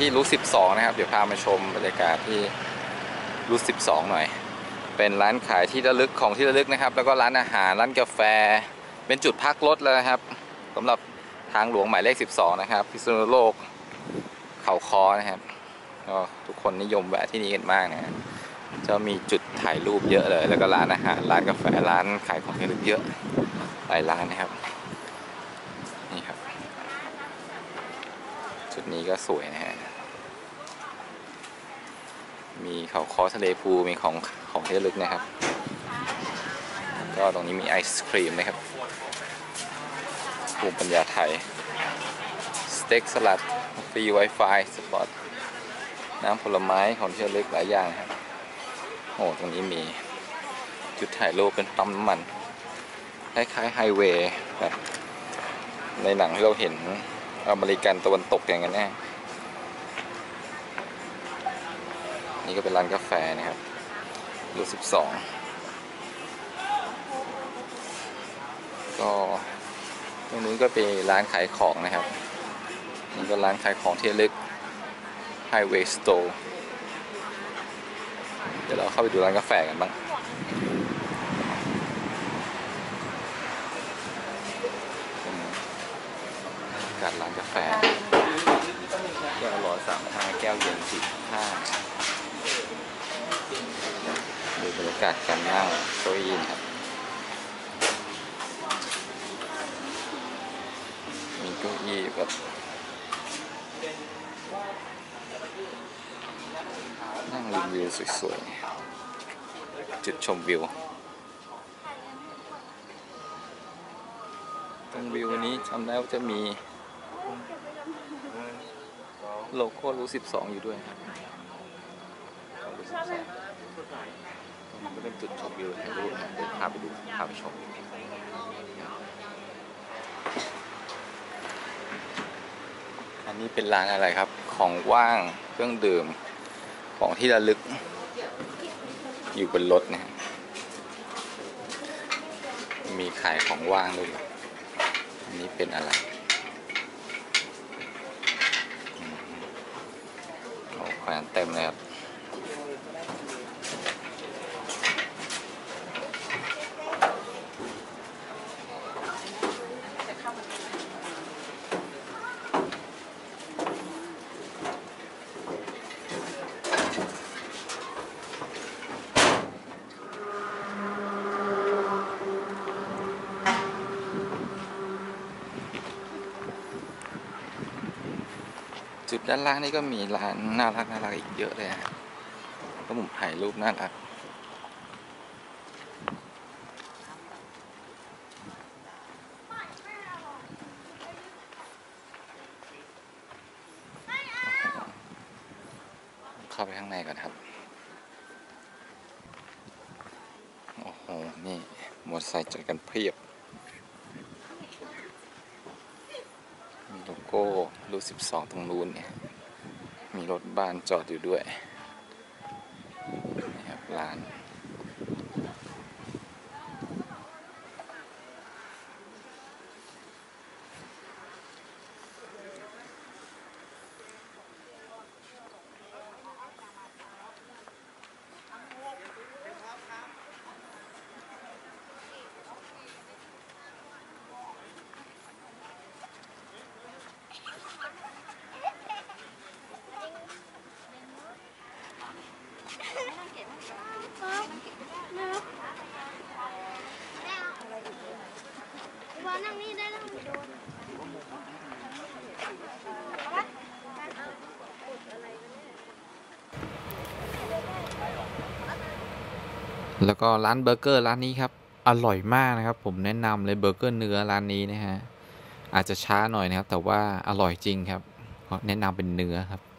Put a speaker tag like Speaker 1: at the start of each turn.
Speaker 1: ที่รูท12นะครับเดี๋ยวพามาชมบรรยากาศที่รูท12หน่อยเป็นร้านขายที่ระลึกของที่ระลึกนะครับแล้วก็ร้านอาหารร้านกาแฟเป็นจุดพักรถเลยครับสำหรับทางหลวงหมายเลข12นะครับพิษณุโลกเขาค้อนะครับก็ทุกคนนิยมแวะที่นี่กันมากนะจะมีจุดถ่ายรูปเยอะเลยแล้วก็ร้านอาหารร้านกาแฟร้านขายของที่ระลึกเยอะหลายร้านนะครับนี่ครับจุดนี้ก็สวยนะฮะมีเขาค้อทะเลพูมีของที่ระลึกนะครับก็ตรงนี้มีไอศครีมนะครับภูมิปัญญาไทยสเต็กสลัดฟรี Wi-Fi สปอตน้ำผลไม้ของที่ระลึกหลายอย่างครับโอ้ตรงนี้มีจุดถ่ายรูปเป็นปั๊มน้ำมันคล้ายๆไฮเวย์แบบในหนังที่เราเห็นอเมริกันตะวันตกอย่างนั้นแน่นี่ก็เป็นร้านกาแฟนะครับรูท12ก็ตรงนู้นก็เป็นร้านขายของนะครับนี่ก็ร้านขายของที่ระลึก Highway Store เดี๋ยวเราเข้าไปดูร้านกาแฟกันบ้างการร้านกาแฟแก้ว135แก้วเย็น45ดูบรรยากาศการนั่งโต๊ะยินครับมีเก้าอี้แบบนั่งรีวิวสวยๆจุดชมวิวตรงวิวนี้จำได้ว่าจะมีโลโก้รูท12อยู่ด้วยครับรูท12มันก็เป็นจุดชมวิวถ่ายรูปเดี๋ยวพาไปดูพาไปชมอันนี้เป็นร้านอะไรครับของว่างเครื่องดื่มของที่ระลึกอยู่บนรถนะมีขายของว่างด้วยอันนี้เป็นอะไรโอ้แขวนเต็มเลยครับจุดด้านล่างนี่ก็มีร้านน่ารักอีกเยอะเลยนะก็มุมถ่ายรูปน่ารักเข้าไปข้างในก่อนครับโอ้โหนี่มอเตอร์ไซค์จอดกันเพียบมีโลโก้รูท12ตรงนู้นเนี่ยมีรถบ้านจอดอยู่ด้วยนี่ครับร้าน
Speaker 2: นั่งนี่ได้แล้ว
Speaker 1: แล้วก็ร้านเบอร์เกอร์ร้านนี้ครับอร่อยมากนะครับผมแนะนำเลยเบอร์เกอร์เนื้อร้านนี้นะฮะอาจจะช้าหน่อยนะครับแต่ว่าอร่อยจริงครับแนะนำเป็นเนื้อครับ